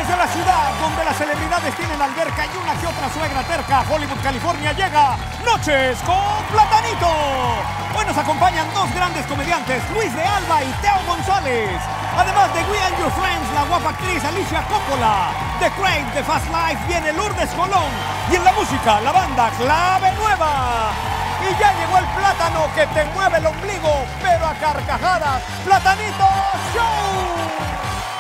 Desde la ciudad donde las celebridades tienen alberca y una que otra suegra terca, Hollywood, California, llega Noches con Platanito. Hoy nos acompañan dos grandes comediantes, Luis de Alba y Teo González. Además de We Are Your Friends, la guapa actriz Alicia Coppola. De Crave, de Fast Life, viene Lourdes Colón. Y en la música, la banda Clave Nueva. Y ya llegó el plátano que te mueve el ombligo, pero a carcajadas. ¡Platanito Show!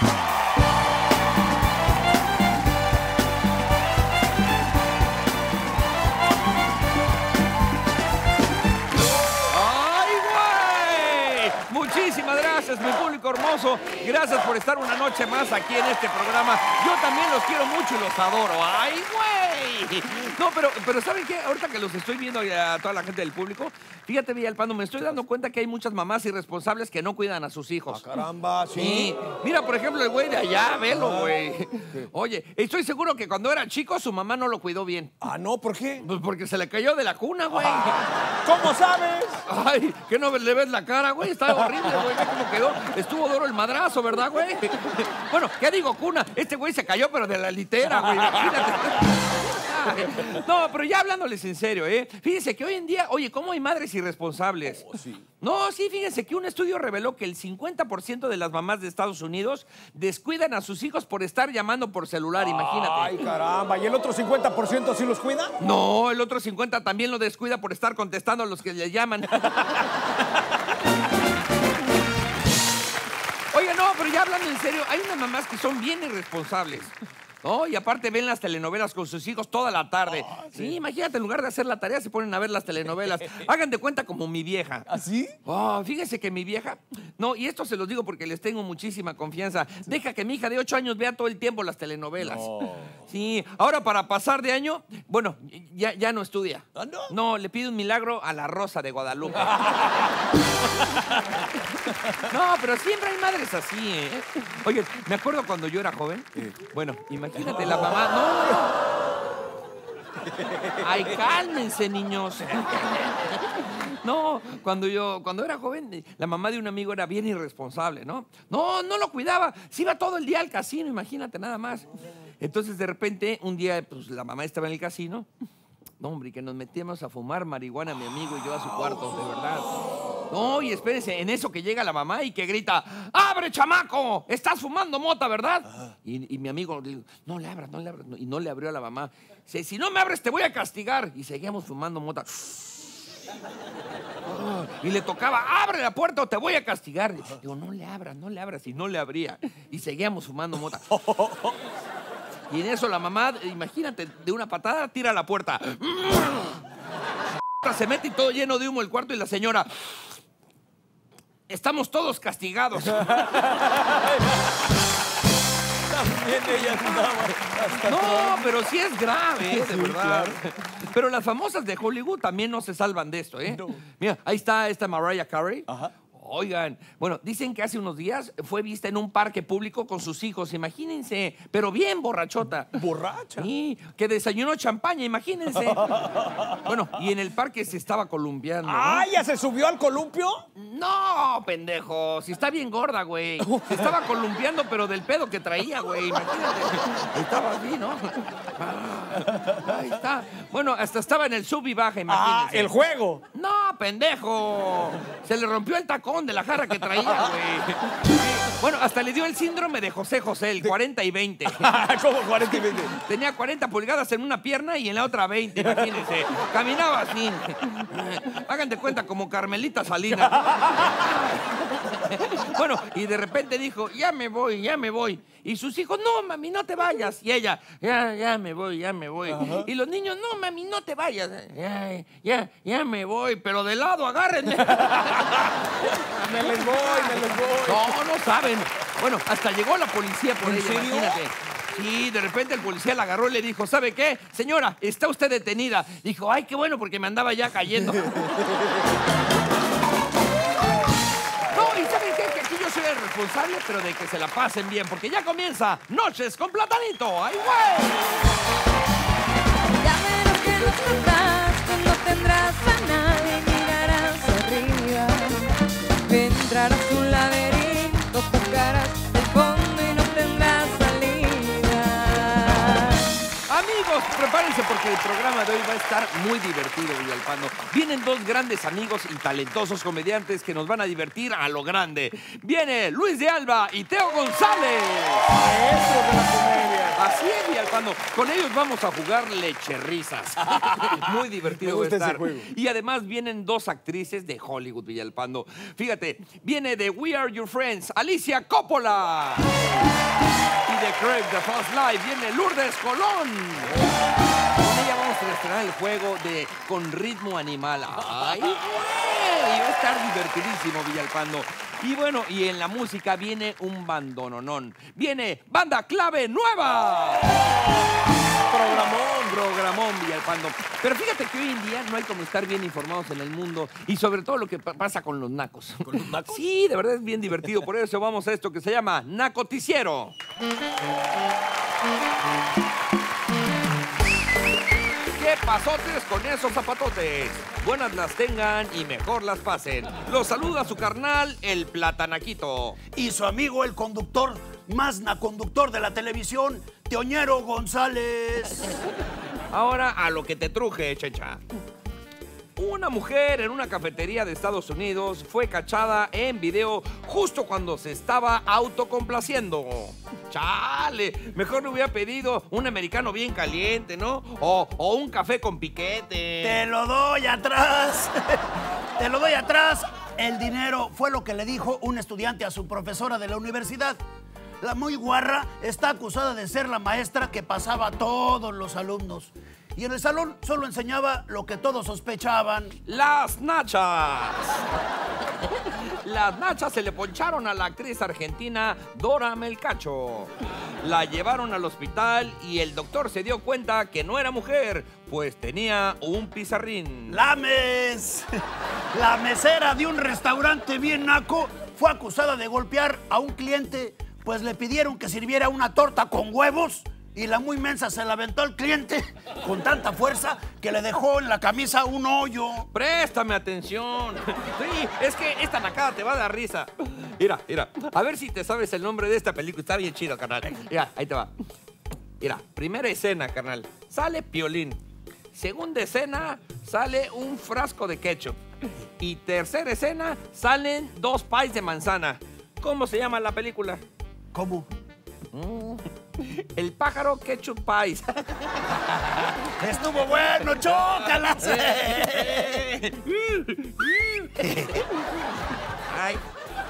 Muchísimas gracias, mi público hermoso. Gracias por estar una noche más aquí en este programa. Yo también los quiero mucho y los adoro. ¡Ay, güey! No, pero ¿saben qué? Ahorita que los estoy viendo a toda la gente del público, fíjate, Villalpando, me estoy dando cuenta que hay muchas mamás irresponsables que no cuidan a sus hijos. ¡Ah, caramba! Sí. Mira, por ejemplo, el güey de allá, velo, güey. Oye, estoy seguro que cuando era chico su mamá no lo cuidó bien. Ah, no, ¿por qué? Pues porque se le cayó de la cuna, güey. ¿Cómo sabes? Ay, ¿que no le ves la cara, güey? Está horrible, güey. Ve cómo quedó. Estuvo duro el madrazo, ¿verdad, güey? Bueno, ¿qué digo, cuna? Este güey se cayó, pero de la litera, güey. Imagínate. No, pero ya hablándoles en serio, fíjense que hoy en día, oye, ¿cómo hay madres irresponsables? Oh, sí. No, sí, fíjense que un estudio reveló que el 50% de las mamás de Estados Unidos descuidan a sus hijos por estar llamando por celular, imagínate. Ay, caramba. ¿Y el otro 50% sí los cuida? No, el otro 50% también lo descuida por estar contestando a los que le llaman. Oiga, no, pero ya hablando en serio, hay unas mamás que son bien irresponsables. ¿No? Y aparte ven las telenovelas con sus hijos toda la tarde. Sí, imagínate, en lugar de hacer la tarea se ponen a ver las telenovelas. Hagan de cuenta como mi vieja. ¿Así? Fíjense que mi vieja... No, y esto se los digo porque les tengo muchísima confianza. Deja que mi hija de 8 años vea todo el tiempo las telenovelas. No. Sí, ahora para pasar de año, bueno, ya no estudia. ¿Ah, no? No, le pide un milagro a la Rosa de Guadalupe. No, pero siempre hay madres así, ¿eh? Oye, me acuerdo cuando yo era joven. Bueno, imagínate la mamá. No. Ay, cálmense, niños. No, cuando era joven, la mamá de un amigo era bien irresponsable, ¿no? No lo cuidaba. Se iba todo el día al casino, imagínate, nada más. Entonces, de repente, un día, pues, la mamá estaba en el casino. No, hombre, que nos metíamos a fumar marihuana, mi amigo y yo, a su cuarto, de verdad. No, y espérense, en eso que llega la mamá y que grita, ¡abre, chamaco! Estás fumando mota, ¿verdad? Y mi amigo le dijo, no le abras. Y no le abrió a la mamá. Dice, si no me abres, te voy a castigar. Y seguíamos fumando mota. Y le tocaba, abre la puerta o te voy a castigar. Digo, no le abras. Y no le abría. Y seguíamos fumando mota. Y en eso la mamá, imagínate, de una patada tira la puerta. Se mete y todo lleno de humo el cuarto y la señora... Estamos todos castigados. También ella andaba. No, pero sí es grave, de verdad. Claro. Pero las famosas de Hollywood también no se salvan de esto, ¿eh? No. Mira, ahí está esta Mariah Carey. Ajá. Oigan, bueno, dicen que hace unos días fue vista en un parque público con sus hijos, imagínense, pero bien borrachota. ¿Borracha? Sí, que desayunó champaña, imagínense. Bueno, y en el parque se estaba columpiando, ¿no? ¡Ah, ya se subió al columpio! No, pendejo, si está bien gorda, güey. Se estaba columpiando, pero del pedo que traía, güey, imagínate. Estaba así, ¿no? Ahí está. Bueno, hasta estaba en el sub y baja, imagínense. ¡Ah, el juego! No, pendejo. Se le rompió el tacón de la jarra que traía, güey. Bueno, hasta le dio el síndrome de José José, el 40 y 20. ¿Cómo 40 y 20? Tenía 40 pulgadas en una pierna y en la otra 20, imagínense. Caminaba así. Hagan de cuenta como Carmelita Salinas. Bueno, y de repente dijo, ya me voy. Y sus hijos, no, mami, no te vayas. Y ella, ya me voy. Ajá. Y los niños, no, mami, no te vayas. Ya me voy, pero de lado, agárrenme. Me les voy. No saben. Bueno, hasta llegó la policía por ella, serio? imagínate. Sí, de repente el policía la agarró y le dijo, ¿sabe qué? Señora, está usted detenida. Dijo, ay, qué bueno, porque me andaba ya cayendo. No, y ¿saben qué? Que aquí yo soy el responsable, pero de que se la pasen bien, porque ya comienza Noches con Platanito. ¡Ay, güey! Ya verás que no estarás, cuando tendrás a nadie, mirarás arriba. Entrarás un laberinto, tocarás el fondo y no tendrás salida. prepárense porque el programa de hoy va a estar muy divertido, Villalpando. Vienen dos grandes amigos y talentosos comediantes que nos van a divertir a lo grande. Viene Luis de Alba y Teo González. Maestros de la comedia. Así es, Villalpando. Con ellos vamos a jugar lecherrizas. Muy divertido Me va a gusta ese estar. juego. Y además vienen dos actrices de Hollywood, Villalpando. Fíjate, viene de We Are Your Friends, Alicia Coppola. Y de Crave the Fast Life viene Lourdes Colón. Con ella vamos a estrenar el juego de Con Ritmo Animal. ¡Ay, güey! Va a estar divertidísimo, Villalpando. Y bueno, y en la música viene un bandononón. Viene Banda Clave Nueva. Programón, Villalpando. Pero fíjate que hoy en día no hay como estar bien informados en el mundo y sobre todo lo que pasa con los nacos. ¿Con los nacos? Sí, de verdad es bien divertido. Por eso vamos a esto que se llama Nacoticiero. ¿Qué pasotes con esos zapatotes? Buenas las tengan y mejor las pasen. Los saluda su carnal, el Platanaquito. Y su amigo, el conductor, más naconductor de la televisión, Teoñero González. Ahora a lo que te truje, Checha. Una mujer en una cafetería de Estados Unidos fue cachada en video justo cuando se estaba autocomplaciendo. ¡Chale! Mejor le hubiera pedido un americano bien caliente, ¿no? O un café con piquete. Te lo doy atrás. Te lo doy atrás. El dinero fue lo que le dijo un estudiante a su profesora de la universidad. La muy guarra está acusada de ser la maestra que pasaba a todos los alumnos. Y en el salón solo enseñaba lo que todos sospechaban. ¡Las nachas! Las nachas se le poncharon a la actriz argentina Dora Melcacho. La llevaron al hospital y el doctor se dio cuenta que no era mujer, pues tenía un pizarrín. ¡Lames! La mesera de un restaurante bien naco fue acusada de golpear a un cliente, pues le pidieron que sirviera una torta con huevos y la muy mensa se la aventó al cliente con tanta fuerza que le dejó en la camisa un hoyo. ¡Préstame atención! Sí, es que esta nacada te va a dar risa. Mira, a ver si te sabes el nombre de esta película. Está bien chido, carnal. Mira, ahí te va. Mira, primera escena, carnal. Sale Piolín. Segunda escena, sale un frasco de ketchup. Y tercera escena, salen 2 pies de manzana. ¿Cómo se llama la película? ¿Cómo? El pájaro ketchup pies. ¡Estuvo bueno! ¡Chócalas! Ay.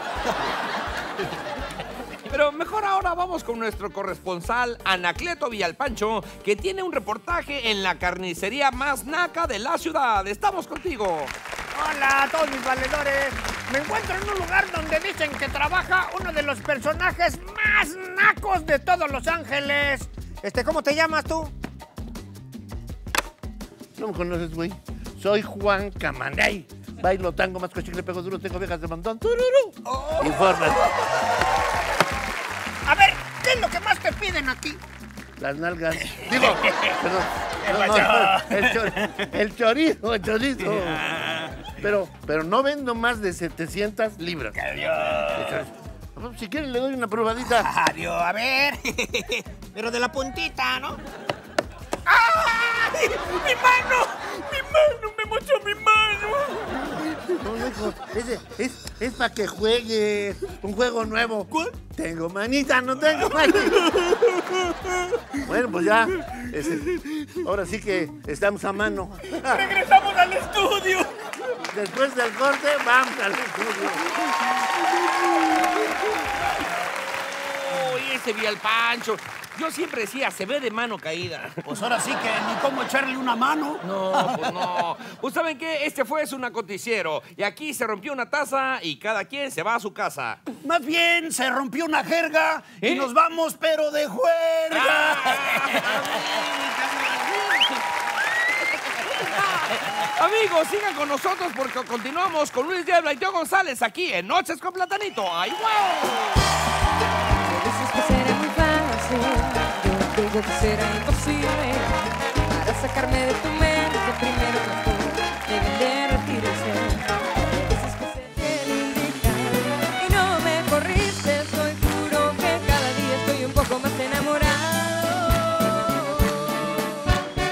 Pero mejor ahora vamos con nuestro corresponsal Anacleto Villalpancho, que tiene un reportaje en la carnicería más naca de la ciudad. Estamos contigo. Hola a todos mis valedores. Me encuentro en un lugar donde dicen que trabaja uno de los personajes más nacos de todos Los Ángeles. ¿Cómo te llamas tú? No me conoces, güey. Soy Juan Camaney. Bailo tango, más chicle, pego duro, tengo ovejas de montón. ¡Tururú! Informa. A ver, ¿qué es lo que más te piden aquí? Las nalgas. Digo, perdón. El chorizo. Pero no vendo más de 700 libras. Si quieren le doy una probadita. Adiós, a ver. Pero de la puntita, ¿no? ¡Ay! ¡Mi mano! ¡Mi mano! ¡Me mochó mi mano! No, hijo, es para que juegues un juego nuevo. ¿Cuál? Tengo manita, no tengo manita. Bueno, pues ya. Ahora sí que estamos a mano. ¡Regresamos al estudio! Después del corte, vamos al estudio. Uy, ese Villalpancho. Yo siempre decía, se ve de mano caída. Pues ahora sí que ni cómo echarle una mano. No, pues no. Pues ¿saben qué? Este fue su nacoticiero. Y aquí se rompió una taza y cada quien se va a su casa. Más bien se rompió una jerga y nos vamos, pero de juerga. Amigos, sigan con nosotros porque continuamos con Luis de Alba y Teo González aquí en Noches con Platanito. ¡Ay, wow! Dices que será muy fácil, yo digo que será imposible. Para sacarme de tu mente, primero que tú deben de retirarse. Dices que se quieren dejar y no me corriste. Soy juro que cada día estoy un poco más enamorado.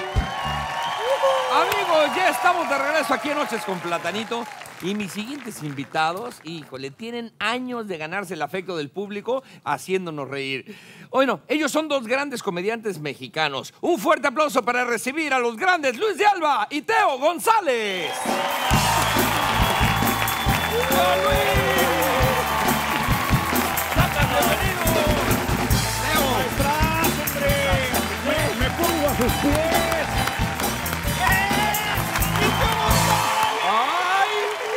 regreso aquí en Noches con Platanito. Y mis siguientes invitados, híjole, tienen años de ganarse el afecto del público haciéndonos reír. Bueno, ellos son dos grandes comediantes mexicanos. Un fuerte aplauso para recibir a los grandes Luis de Alba y Teo González. ¡Hola, Luis! Me pongo a sus pies. ¡Ay,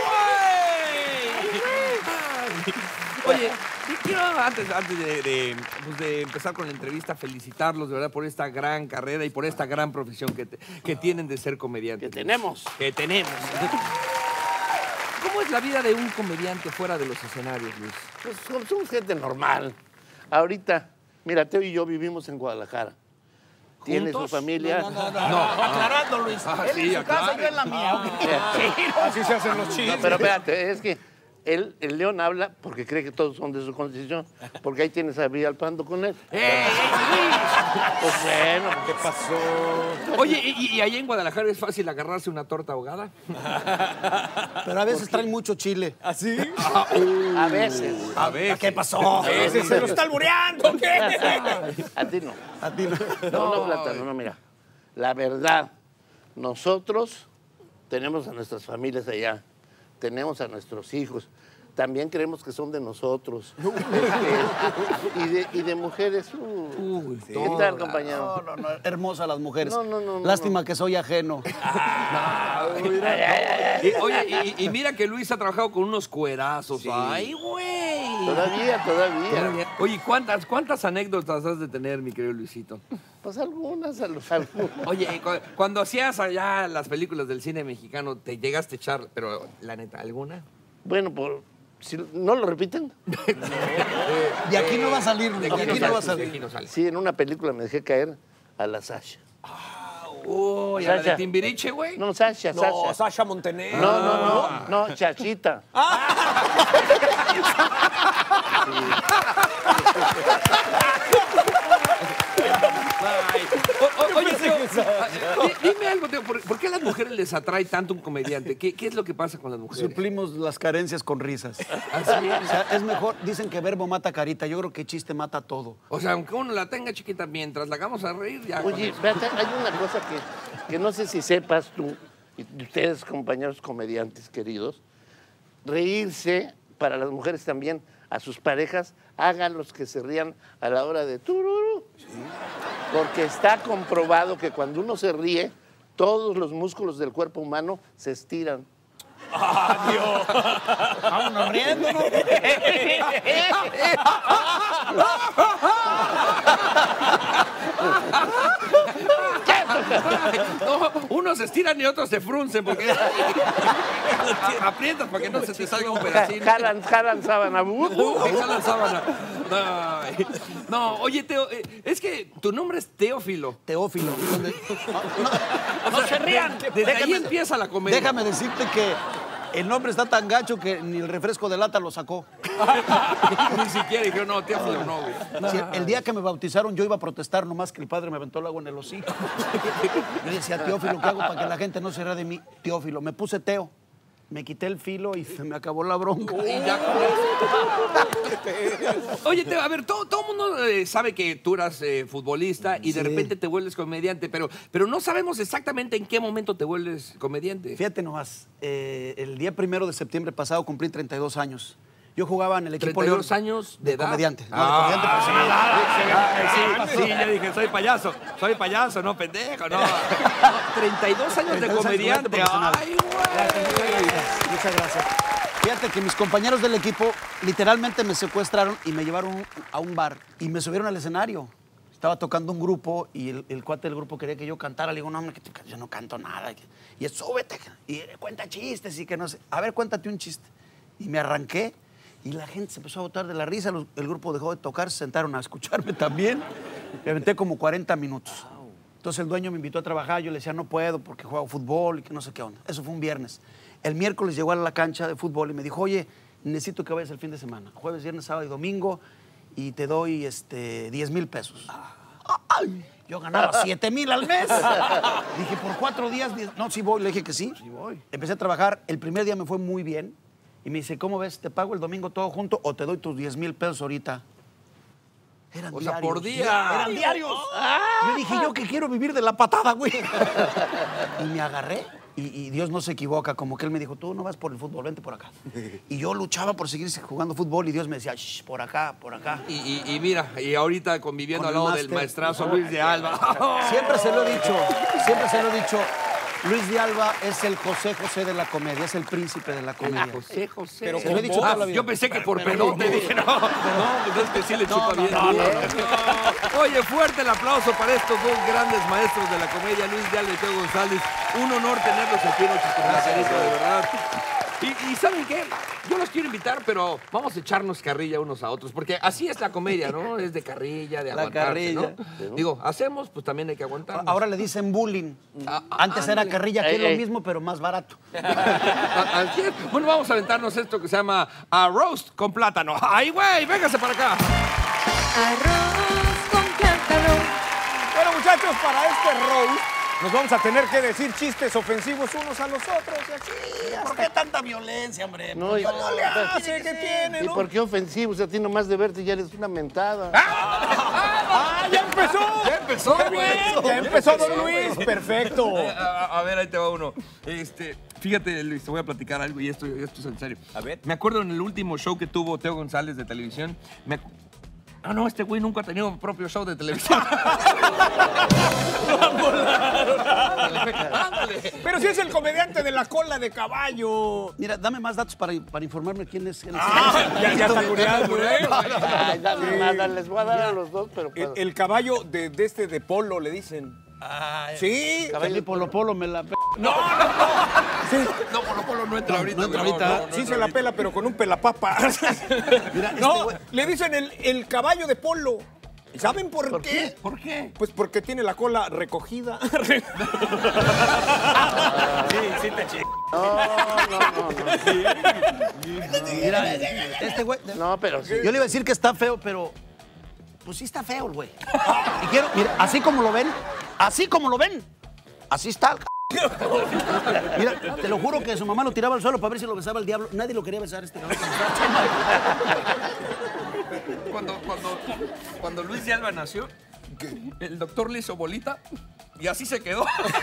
güey! Oye, quiero antes de empezar con la entrevista felicitarlos de verdad por esta gran carrera y por esta gran profesión que tienen de ser comediantes. Que tenemos. Que tenemos. ¿Cómo es la vida de un comediante fuera de los escenarios, Luis? Pues somos gente normal. Ahorita, mira, Teo y yo vivimos en Guadalajara. Tiene su ¿Juntos? familia. No. Aclarando, Luis. Él sí, en su casa, aclare. yo en la mía. Así se hacen los No, chistes. pero espérate, es que el León habla porque cree que todos son de su constitución, porque ahí tienes a Villalpando con él. Pues bueno, ¿Qué pasó? Oye, ¿y allá en Guadalajara es fácil agarrarse una torta ahogada? Pero a veces traen mucho chile. ¿Así? a veces. A ver. ¿Qué pasó? Ese se lo está albureando, ¿qué? A ti no. A ti no. No, Plátano, no, mira. La verdad, nosotros tenemos a nuestras familias allá, tenemos a nuestros hijos, también creemos que son de nosotros. Y de mujeres. ¿Qué tal, compañero? No, hermosas las mujeres. No, Lástima que soy ajeno. Oye, y mira que Luis ha trabajado con unos cuerazos. Sí. ¡Ay, güey! Todavía. Oye, ¿cuántas anécdotas has de tener, mi querido Luisito? Pues algunas. Oye, cuando hacías allá las películas del cine mexicano, ¿te llegaste a echar, pero la neta, alguna? Bueno, si no lo repiten. De aquí no va a salir, de aquí no va a De salir. aquí no sale. Sí, en una película me dejé caer a la Sasha. Uy, ¿a la de Sasha. Timbiriche, güey? No, Sasha. Sasha Montenegro. No, Chachita. Ay. Oye, Teo, dime algo, Teo. ¿Por qué a las mujeres les atrae tanto un comediante? ¿Qué es lo que pasa con las mujeres? Suplimos las carencias con risas. Así es. O sea, es mejor, dicen que verbo mata carita. Yo creo que chiste mata todo. O sea, aunque uno la tenga chiquita, mientras la hagamos a reír, ya. Oye, espérate, hay una cosa que no sé si sepas tú, y ustedes, compañeros comediantes queridos, reírse para las mujeres también, a sus parejas, háganlos que se rían a la hora de tururú. Porque está comprobado que cuando uno se ríe, todos los músculos del cuerpo humano se estiran. Vámonos riéndonos. No, unos se estiran y otros se fruncen porque aprietas para que no se te salga un pedacito. Jalan sábana. Jalan sábana. No, oye, Teo, es que tu nombre es Teófilo. Teófilo. No se rían. Desde ahí empieza la comedia. Déjame decirte que el nombre está tan gacho que ni el refresco de lata lo sacó. Ni siquiera dije, no, Teófilo no, güey. Sí, el día que me bautizaron yo iba a protestar, nomás que el padre me aventó el agua en el hocico. Yo decía, Teófilo, ¿qué hago para que la gente no se ría de mí? Teófilo, me puse Teo, me quité el filo y se me acabó la bronca. Y ya con eso. Oye, Teo, a ver, todo el mundo sabe que tú eras futbolista y de Sí. repente te vuelves comediante, pero no sabemos exactamente en qué momento te vuelves comediante. Fíjate nomás, el día 1 de septiembre pasado cumplí 32 años. Yo jugaba en el equipo 32 León. años de edad. Comediante. No, de comediante profesional. Sí, yo dije, soy payaso, no pendejo, no. 32 años de 32 años comediante. profesional. Ay, güey. Muchas gracias. Fíjate que mis compañeros del equipo literalmente me secuestraron y me llevaron a un bar y me subieron al escenario. Estaba tocando un grupo y el cuate del grupo quería que yo cantara. Le digo, no, hombre, yo no canto nada. Y es, súbete y cuenta chistes y que no sé. A ver, cuéntate un chiste. Y me arranqué y la gente se empezó a botar de la risa. El grupo dejó de tocar, se sentaron a escucharme también. Me aventé como 40 minutos. Entonces el dueño me invitó a trabajar. Yo le decía, no puedo porque juego fútbol y que no sé qué onda. Eso fue un viernes. El miércoles llegó a la cancha de fútbol y me dijo, oye, necesito que vayas el fin de semana. Jueves, viernes, sábado y domingo y te doy 10,000 pesos. Yo ganaba 7,000 al mes. Dije, por 4 días, no, sí voy. Le dije que sí. Sí voy. Empecé a trabajar. El primer día me fue muy bien. Y me dice, ¿cómo ves? ¿Te pago el domingo todo junto o te doy tus 10,000 pesos ahorita? Eran O diarios. sea, por día. Eran diarios. Yo dije, yo que quiero vivir de la patada, güey. Y me agarré. Y Dios no se equivoca, como que él me dijo, tú no vas por el fútbol, vente por acá. Y yo luchaba por seguir jugando fútbol y Dios me decía, shh, por acá, por acá. Y mira, y ahorita conviviendo Con al el lado del máster. maestrazo Luis de Alba. Siempre se lo he dicho. Luis de Alba es el José José de la comedia, es el príncipe de la comedia. José. Pero se lo he dicho toda la vida. Yo pensé que por pedote, dije, no, pues es que sí le chupa bien. no. Oye, fuerte el aplauso para estos dos grandes maestros de la comedia, Luis de Alba y Teo González. Un honor tenerlos aquí en Noches con Platanito, de verdad. Y ¿saben qué? Yo los quiero invitar, pero vamos a echarnos carrilla unos a otros, porque así es la comedia, ¿no? Es de carrilla, de aguantarse, ¿no? Digo, hacemos, pues también hay que aguantar. Ahora le dicen bullying. Antes era carrilla, que es lo mismo, pero más barato. Así es. Bueno, vamos a aventarnos esto que se llama roast con plátano. ¡Ay, güey! ¡Véngase para acá! Arroz con plátano. Bueno, muchachos, para este roast nos vamos a tener que decir chistes ofensivos unos a los otros. Y así, ¿Por qué tanta violencia, hombre? No, no le hace que tiene, ¿Y ¿no? por qué ofensivos? A ti nomás de verte ya eres una mentada. ¡Ah, ya empezó! ¡Ya empezó, ¡Qué güey! bien! Ya empezó, don Luis. Perfecto. A ver, ahí te va uno. Fíjate, Luis, te voy a platicar algo y esto es en serio. A ver. Me acuerdo en el último show que tuvo Teo González de televisión. No, este güey nunca ha tenido un propio show de televisión. Ándale. Pero si es el comediante de la cola de caballo. Mira, dame más datos para informarme quién es. Ya está cureando, ¿eh? Ay, dale nada, les voy a dar a los dos, pero... El caballo de polo, le dicen. Sí. Caballo Polo me la... No, Polo no entra ahorita. no entra ahorita. Sí se la pela, pero con un pelapapas. Mira, No, güey- le dicen el caballo de polo. ¿Saben por qué? ¿Por qué? Pues porque tiene la cola recogida. Sí, te chingo. No. Mira, este güey... No, pero sí. Yo le iba a decir que está feo, pero... Pues sí está feo el güey. Y quiero... Mira, así como lo ven, así está el Mira, te lo juro que su mamá lo tiraba al suelo para ver si lo besaba el diablo. Nadie lo quería besar este cabrón. Cuando Luis de Alba nació, el doctor le hizo bolita y así se quedó.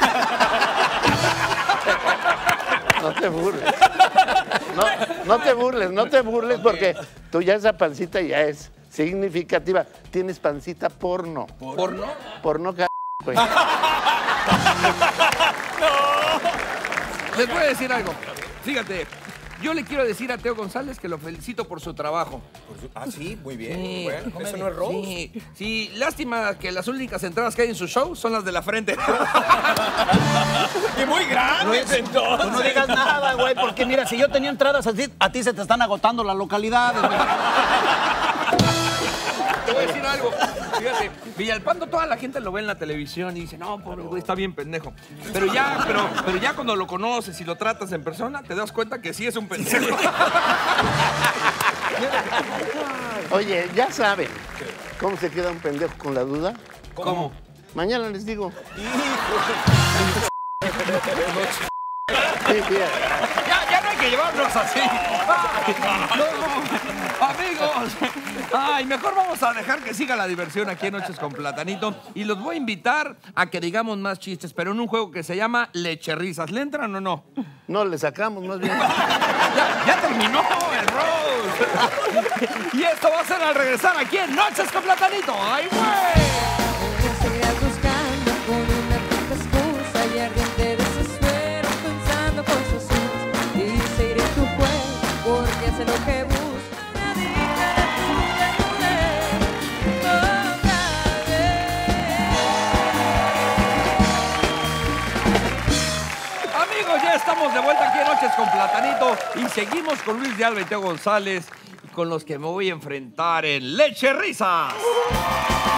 No te burles. No te burles porque tú ya esa pancita ya es significativa. Tienes pancita porno. ¿Porno? Porno, güey. Les voy a decir algo. Fíjate, yo le quiero decir a Teo González que lo felicito por su trabajo. Ah, sí, muy bien. Sí. Bueno, ¿eso no es roast? Sí, lástima que las únicas entradas que hay en su show son las de la frente. Y muy grandes, entonces. Tú no digas nada, güey, porque mira, si yo tenía entradas así, a ti se te están agotando las localidades. Güey. Te voy a decir algo. Fíjate, Villalpando toda la gente lo ve en la televisión y dice, no, pobre güey, está bien pendejo. Pero ya cuando lo conoces y lo tratas en persona, te das cuenta que sí es un pendejo. Oye, ya saben cómo se queda un pendejo con la duda. ¿Cómo? Mañana les digo. Sí, mira. Ya no hay que llevarnos así. Amigos, mejor vamos a dejar que siga la diversión aquí en Noches con Platanito. Y los voy a invitar a que digamos más chistes, pero en un juego que se llama Lecherrisas. ¿Le entran o no? No, le sacamos más bien. Ya terminó el roast. Y esto va a ser al regresar aquí en Noches con Platanito. ¡Ay, güey! Me seguirás buscando con una tonta excusa y ardiente desespero pensando cosas suyas. Y seguiré tu juego porque hace lo que busca. Adicta a la tuya mujer otra vez. Amigos, ya estamos de vuelta aquí en Noches con Platanito y seguimos con Luis de Alba y Teo González, con los que me voy a enfrentar en Lecherrisas.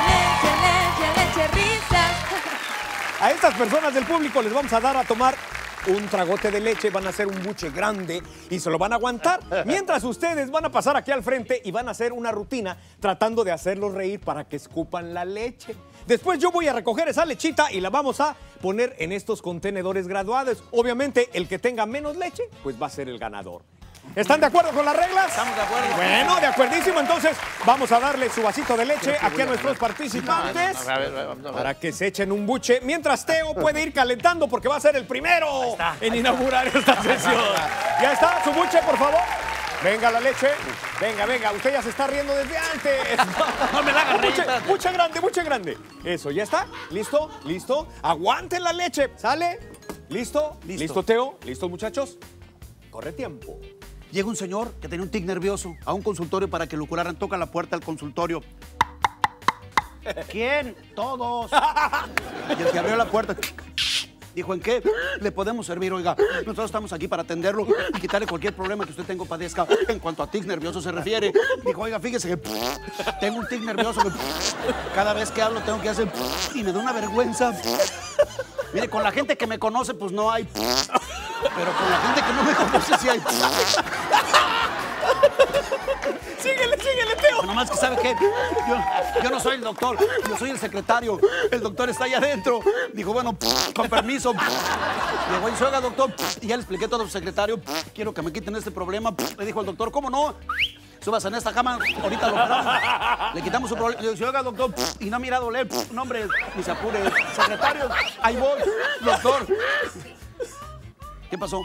Leche, leche, leche, risas. A estas personas del público les vamos a dar a tomar un tragote de leche, van a hacer un buche grande y se lo van a aguantar. Mientras ustedes van a pasar aquí al frente y van a hacer una rutina tratando de hacerlos reír para que escupan la leche. Después yo voy a recoger esa lechita y la vamos a poner en estos contenedores graduados. Obviamente, el que tenga menos leche, pues va a ser el ganador. ¿Están de acuerdo con las reglas? Estamos de acuerdo. Bueno, de acuerdísimo. Entonces, vamos a darle su vasito de leche aquí a nuestros participantes A ver, vamos a ver. para que se echen un buche. Mientras Teo puede ir calentando porque va a ser el primero en inaugurar esta sesión. Ya está, su buche, por favor. Venga la leche. Venga. Usted ya se está riendo desde antes. No me la hagas reír. Buche grande. Eso, ¿ya está? ¿Listo? Aguanten la leche. ¿Sale? ¿Listo, Teo? ¿Listos, muchachos? Corre tiempo. Llega un señor que tenía un tic nervioso a un consultorio para que lo curaran. Toca la puerta del consultorio. ¿Quién? Todos. Y el que abrió la puerta dijo, ¿en qué le podemos servir? Oiga, nosotros estamos aquí para atenderlo y quitarle cualquier problema que usted tenga o padezca. En cuanto a tic nervioso se refiere, dijo, oiga, fíjese que tengo un tic nervioso que cada vez que hablo tengo que hacer y me da una vergüenza. Mire, con la gente que me conoce, pues no hay. Pero con la gente que no me conoce, sí hay. Síguele, Teo. Nomás que, ¿sabe qué? Yo no soy el doctor, yo soy el secretario. El doctor está allá adentro. Dijo, bueno, con permiso. Llegó y dijo, oiga, doctor, y ya le expliqué todo al secretario. Quiero que me quiten este problema. Le dijo el doctor, ¿cómo no? Súbase en esta cama, ahorita lo paramos. Le quitamos su problema. Le dijo, oiga, doctor, y no mira a doler. No, hombre, ni se apure. Secretario, ahí voy. Doctor. ¿Qué pasó?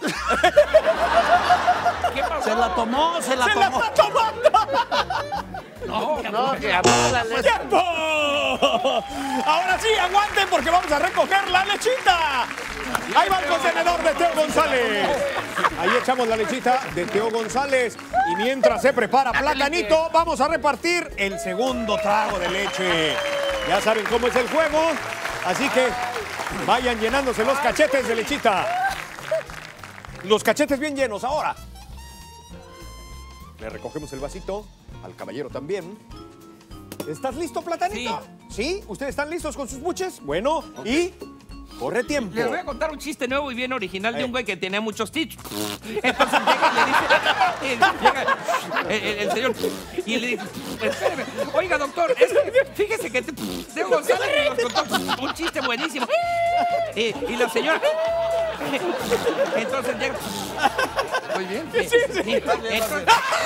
¿Qué pasó? Se la tomó. está tomando! No, que apaga la leche. ¡Tiempo! Ahora sí, aguanten porque vamos a recoger la lechita. Ahí va el contenedor de Teo González. Ahí echamos la lechita de Teo González. Y mientras se prepara Platanito, vamos a repartir el segundo trago de leche. Ya saben cómo es el juego. Así que vayan llenándose los cachetes de lechita. Los cachetes bien llenos ahora. Le recogemos el vasito. Al caballero también. ¿Estás listo, Platanito? ¿Sí? ¿Ustedes están listos con sus buches? Bueno, y corre tiempo. Les voy a contar un chiste nuevo y bien original de un güey que tenía muchos tics. Entonces llega y le dice, llega el señor y le dice, espéreme, oiga, doctor, es que fíjese que Teo González nos contó un chiste buenísimo. Y la señora, entonces llega, muy bien. Entonces,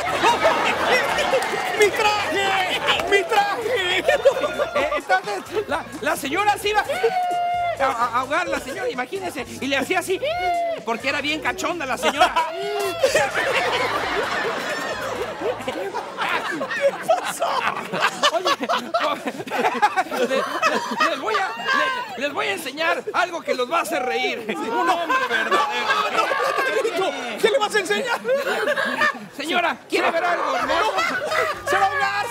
¡Mi traje! entonces la señora se iba a ahogar, la señora, imagínense, y le hacía así, porque era bien cachonda la señora. ¿Qué pasó? Oye, les voy a enseñar algo que los va a hacer reír. Un hombre verdadero. ¿Qué le vas a enseñar? Señora, ¿quiere ver algo hermoso? ¡Se va a ahogar!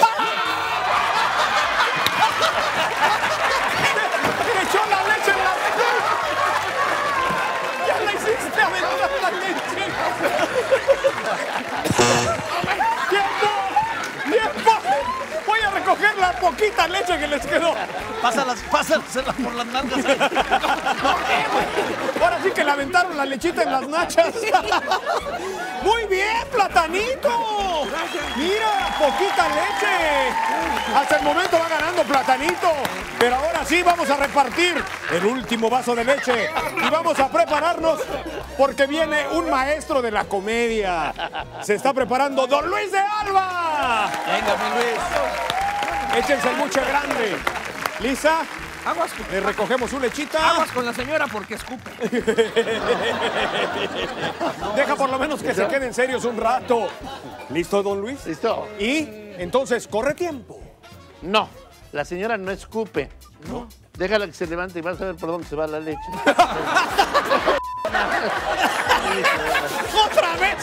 ¡Le echó la leche en la leche! ¡Ya la hiciste aventar la leche! ¡Tiempo! Voy a recoger la poquita leche que les quedó. Pásalas por las nalgas. Ahora sí que le aventaron la lechita en las nachas. ¡Muy bien, Platanito! ¡Mira, poquita leche! Hasta el momento va ganando Platanito. Pero ahora sí vamos a repartir el último vaso de leche. Y vamos a prepararnos porque viene un maestro de la comedia. Se está preparando Don Luis de Alba. Venga, mi Luis. Échense el buche grande. ¿Lisa? Aguas, Le recogemos su lechita. aguas con la señora porque escupe. Deja por lo menos que se queden serios un rato. ¿Listo, don Luis? ¿Listo? Y entonces, corre tiempo. No, la señora no escupe. No. Déjala que se levante y vas a ver por dónde se va la leche. ¡Otra vez!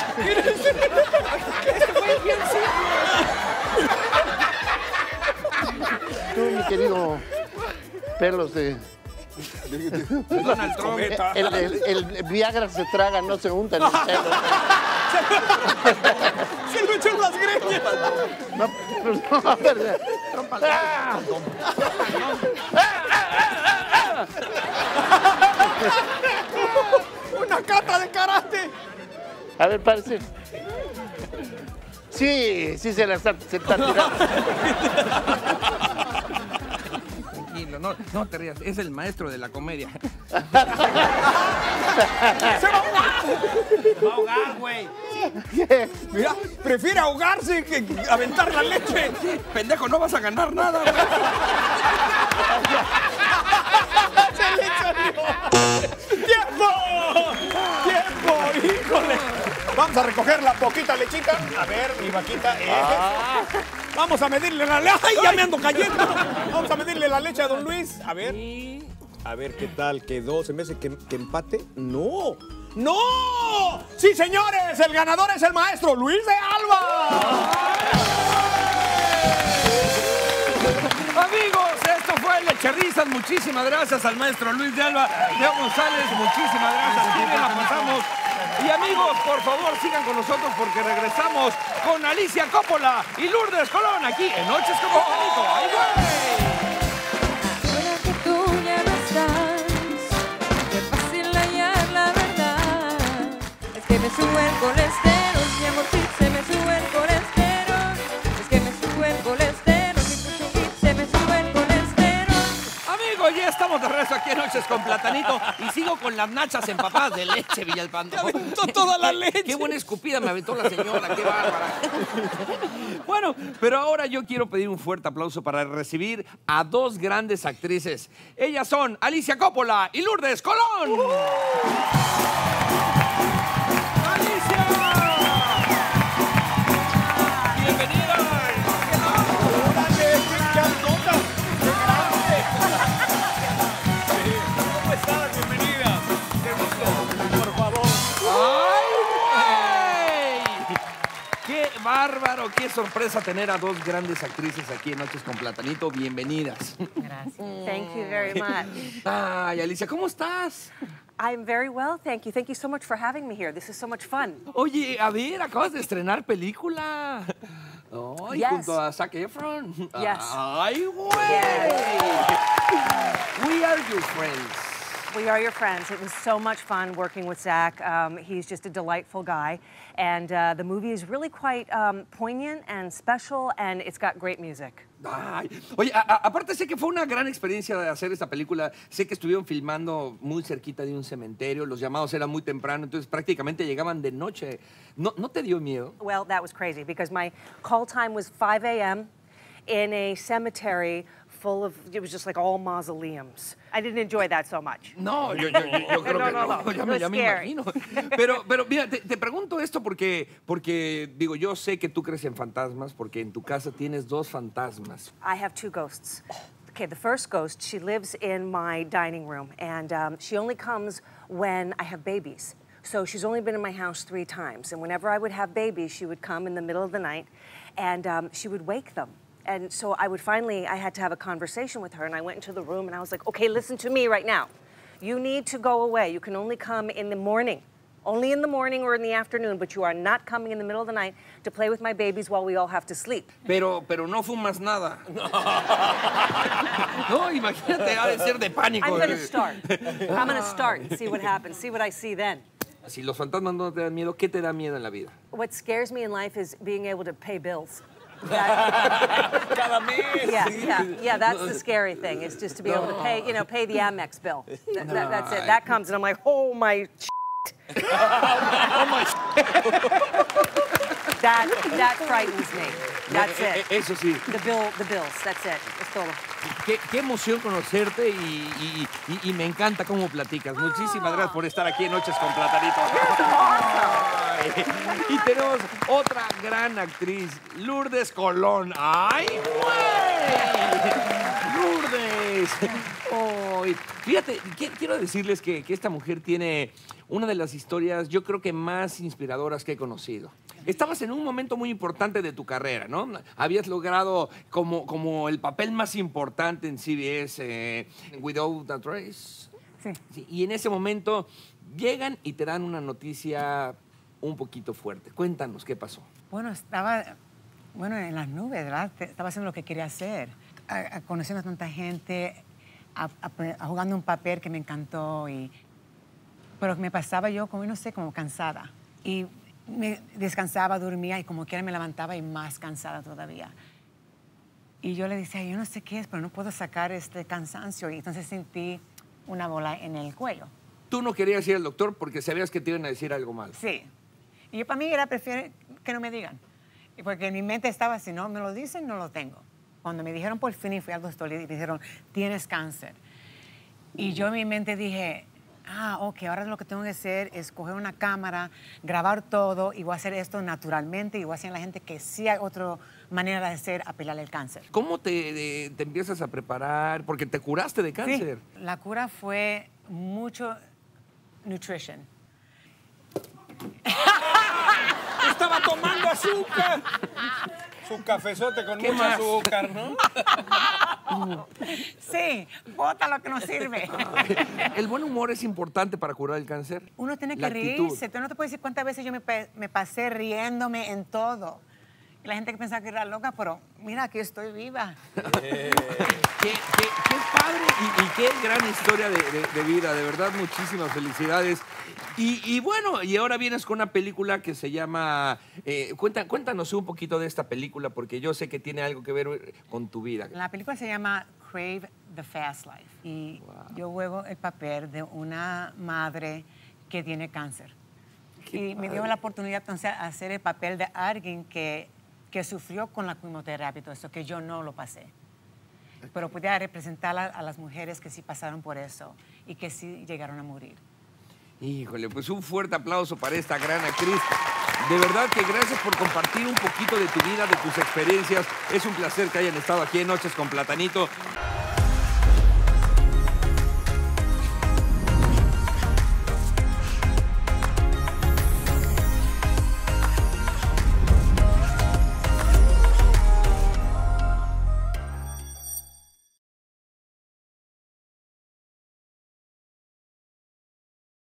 Tú, mi querido pelos de... Donald Trump. El Viagra se traga, no se unta en el pelo. ¡Se lo echó en las greñas! No, no, verdad. ¡Ah! A ver, párese. Sí, sí se está tirando. Tranquilo, no te rías. Es el maestro de la comedia. ¡Se va a ahogar, güey! Mira, prefiere ahogarse que aventar la leche. Pendejo, no vas a ganar nada, güey. ¡Tiempo! ¡Tiempo! ¡Híjole! Vamos a recoger la poquita lechita. A ver, mi vaquita. Vamos a medirle la leche. ¡Ay, ya me ando cayendo! Vamos a medirle la leche a don Luis. A ver. A ver qué tal quedó. ¿Se me hace que empate? ¡No! ¡No! ¡Sí, señores! El ganador es el maestro Luis de Alba. Amigos, esto fue Lecherrizas. Muchísimas gracias al maestro Luis de Alba. Leo González, muchísimas gracias. Aquí bien la pasamos. Y amigos, por favor, sigan con nosotros porque regresamos con Alicia Coppola y Lourdes Colón aquí en Noches con Platanito. ¡Ay, güey! Ahora que tú ya no estás, es fácil hallar la verdad. Es que me sube el colesterol, mi amor, sí, se me sube el colesterol. Es que me sube el colesterol, sí, se me sube el colesterol. Amigos, ya estamos de regreso aquí en Noches con Platanito y sigo con las nachas empapadas de leche, Villalpando. ¡Me aventó toda la leche! Qué buena escupida me aventó la señora, qué bárbara. Bueno, pero ahora yo quiero pedir un fuerte aplauso para recibir a dos grandes actrices. Ellas son Alicia Coppola y Lourdes Colón. ¡Alicia! ¡Bienvenida! ¡Órale! ¡Qué grandota! ¡Qué grande! ¿Cómo estás? Bienvenida. ¡Qué gusto! Por favor. ¡Ay, güey! ¡Qué bárbaro! ¡Qué sorpresa tener a dos grandes actrices aquí en Noches con Platanito! Bienvenidas. Gracias. Thank you very much. Ay, Alicia, ¿cómo estás? I'm very well, thank you. Thank you so much for having me here. This is so much fun. Oye, a ver, acabas de estrenar película. Ay, Yes. junto a Zac Efron. Yes. Ay, güey. We are your friends. We are your friends. It was so much fun working with Zach. He's just a delightful guy. And the movie is really quite poignant and special, and it's got great music. Ay, oye, aparte sé que fue una gran experiencia de hacer esta película. Sé que estuvieron filmando muy cerquita de un cementerio. Los llamados eran muy temprano, entonces prácticamente llegaban de noche. ¿No te dio miedo? Well, that was crazy because my call time was 5 a.m. in a cemetery full of, it was just like all mausoleums. I didn't enjoy that so much. No, yo creo que no. No. Ya It me was scary. imagino. Pero mira, te pregunto esto porque, digo, yo sé que tú crees en fantasmas porque en tu casa tienes dos fantasmas. I have two ghosts. Okay, the first ghost, she lives in my dining room, and she only comes when I have babies. So she's only been in my house 3 times, and whenever I would have babies, she would come in the middle of the night, and she would wake them. And so I had to have a conversation with her, and I went into the room, and I was like, okay, listen to me right now. You need to go away. You can only come in the morning. Only in the morning or in the afternoon, but you are not coming in the middle of the night to play with my babies while we all have to sleep. Pero no fumas nada. No, imagínate, ha de ser de pánico. I'm gonna start. I'm gonna start and see what happens, see what I see then. Si los fantasmas no te dan miedo, ¿qué te da miedo en la vida? What scares me in life is being able to pay bills. Cada mes. Yeah, that's the scary thing, is just to be able to pay the Amex bill. That's it. That comes and I'm like, oh my That frightens me. That's it. Eso sí. The bills, that's it. Es todo. Qué emoción conocerte y me encanta cómo platicas. Muchísimas gracias por estar aquí en Noches con Platanito. Ay, y tenemos otra gran actriz, Lourdes Colón. ¡Ay, güey! ¡Lourdes! Ay, fíjate, quiero decirles que esta mujer tiene una de las historias, yo creo que más inspiradoras que he conocido. Estabas en un momento muy importante de tu carrera, ¿no? Habías logrado como el papel más importante en CBS, Without a Trace. Sí. Y en ese momento llegan y te dan una noticia un poquito fuerte. Cuéntanos, ¿qué pasó? Bueno, estaba en las nubes, ¿verdad? Estaba haciendo lo que quería hacer, conociendo a tanta gente, jugando un papel que me encantó, pero me pasaba yo como, no sé, como cansada. Y me descansaba, dormía y como quiera me levantaba y más cansada todavía. Y yo le decía, yo no sé qué es, pero no puedo sacar este cansancio. Y entonces sentí una bola en el cuello. Tú no querías ir al doctor porque sabías que te iban a decir algo malo. Sí. Y yo, para mí era prefiero que no me digan. Y porque en mi mente estaba, si no me lo dicen, no lo tengo. Cuando me dijeron por fin y fui al doctor y me dijeron, tienes cáncer. Y yo en mi mente dije, ok, ahora lo que tengo que hacer es coger una cámara, grabar todo y voy a hacer esto naturalmente y voy a hacer a la gente que sí hay otra manera de hacer apelar el cáncer. ¿Cómo te empiezas a preparar? Porque te curaste de cáncer. Sí, la cura fue mucho nutrition. Estaba tomando azúcar. Su cafezote con mucho más? azúcar, ¿no? Sí, bota lo que no sirve. ¿El buen humor es importante para curar el cáncer? Uno tiene La que actitud. reírse. Tú no te puedes decir cuántas veces yo me pasé riéndome en todo. Y la gente que pensaba que era loca, pero mira, aquí estoy viva. Qué padre y qué gran historia de vida. De verdad, muchísimas felicidades. Y bueno, y ahora vienes con una película que se llama... cuéntanos un poquito de esta película, porque yo sé que tiene algo que ver con tu vida. La película se llama Crave the Fast Life. Y yo juego el papel de una madre que tiene cáncer. Y me dio la oportunidad entonces de hacer el papel de alguien que sufrió con la quimioterapia y todo eso, que yo no lo pasé. Pero podía representar a las mujeres que sí pasaron por eso y que sí llegaron a morir. Híjole, pues un fuerte aplauso para esta gran actriz. De verdad que gracias por compartir un poquito de tu vida, de tus experiencias. Es un placer que hayan estado aquí en Noches con Platanito.